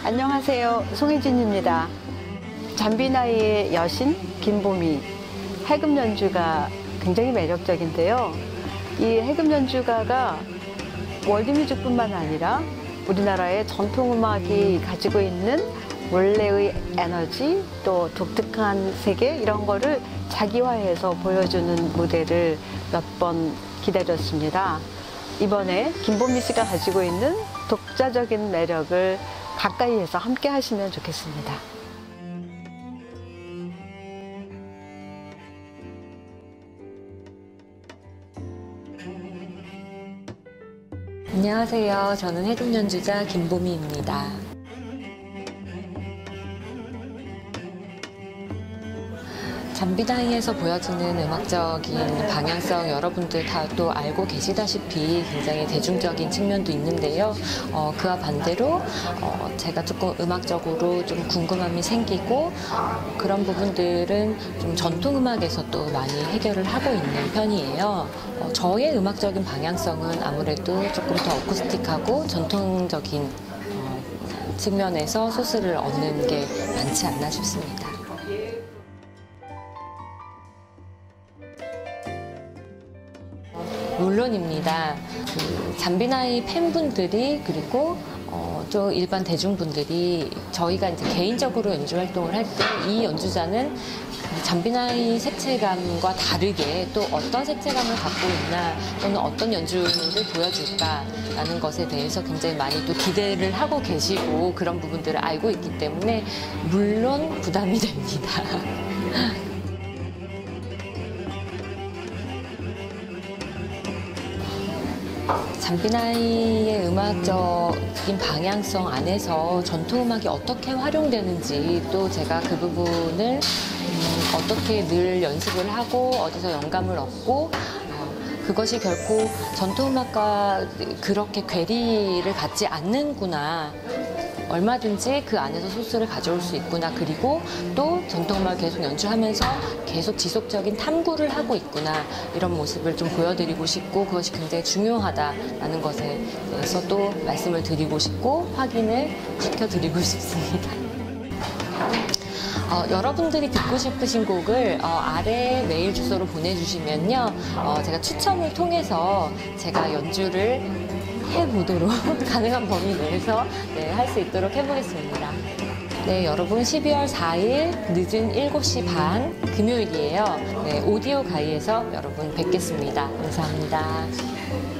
안녕하세요. 송혜진입니다. 잠비나이의 여신 김보미 해금 연주가 굉장히 매력적인데요. 이 해금 연주가가 월드뮤직뿐만 아니라 우리나라의 전통음악이 가지고 있는 원래의 에너지 또 독특한 세계 이런 거를 자기화해서 보여주는 무대를 몇 번 기다렸습니다. 이번에 김보미 씨가 가지고 있는 독자적인 매력을 가까이에서 함께 하시면 좋겠습니다. 안녕하세요. 저는 해금 연주자 김보미입니다. 잠비나이에서 보여지는 음악적인 방향성 여러분들 다 또 알고 계시다시피 굉장히 대중적인 측면도 있는데요. 그와 반대로 제가 조금 음악적으로 좀 궁금함이 생기고 그런 부분들은 좀 전통음악에서 또 많이 해결을 하고 있는 편이에요. 저의 음악적인 방향성은 아무래도 조금 더 어쿠스틱하고 전통적인 측면에서 소스를 얻는 게 많지 않나 싶습니다. 물론입니다. 잠비나이 팬분들이 그리고 좀 일반 대중분들이 저희가 이제 개인적으로 연주 활동을 할 때 이 연주자는 잠비나이 색채감과 다르게 또 어떤 색채감을 갖고 있나 또는 어떤 연주를 보여줄까라는 것에 대해서 굉장히 많이 또 기대를 하고 계시고 그런 부분들을 알고 있기 때문에 물론 부담이 됩니다. 잠비나이의 음악적인 방향성 안에서 전통음악이 어떻게 활용되는지 또 제가 그 부분을 어떻게 늘 연습을 하고 어디서 영감을 얻고 그것이 결코 전통음악과 그렇게 괴리를 갖지 않는구나. 얼마든지 그 안에서 소스를 가져올 수 있구나. 그리고 또 전통음악을 계속 연주하면서 계속 지속적인 탐구를 하고 있구나. 이런 모습을 좀 보여드리고 싶고 그것이 굉장히 중요하다라는 것에 대해서 또 말씀을 드리고 싶고 확인을 시켜드리고 싶습니다. 여러분들이 듣고 싶으신 곡을 아래 메일 주소로 보내주시면요. 제가 추첨을 통해서 제가 연주를 해보도록 가능한 범위 내에서 할 수 있도록 해보겠습니다. 네, 여러분 12월 4일 늦은 7시 반 금요일이에요. 네, 오디오 가이에서 여러분 뵙겠습니다. 감사합니다.